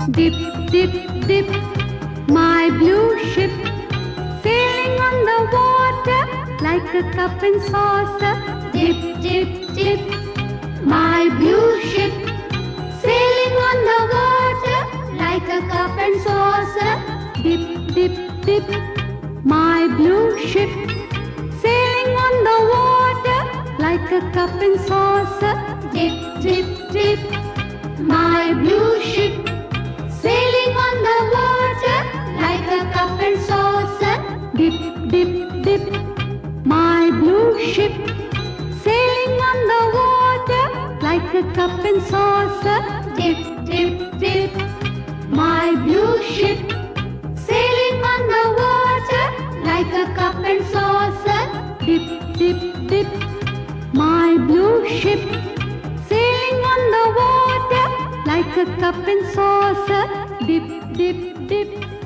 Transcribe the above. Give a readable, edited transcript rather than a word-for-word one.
Dip, dip, dip, my blue ship, sailing on the water like a cup and saucer. Dip, dip, dip, my blue ship, sailing on the water like a cup and saucer. Dip, dip, dip, my blue ship, sailing on the water like a cup and saucer. Dip, dip, dip, my blue ship, sailing on the water like a cup and saucer. Dip, dip, dip, my blue ship, sailing on the water like a cup and saucer. Dip, dip, dip, my blue ship, sailing on the water like a cup and saucer. Dip, dip, dip, my blue ship, sailing on the water like a cup and saucer. Dip, dip, dip.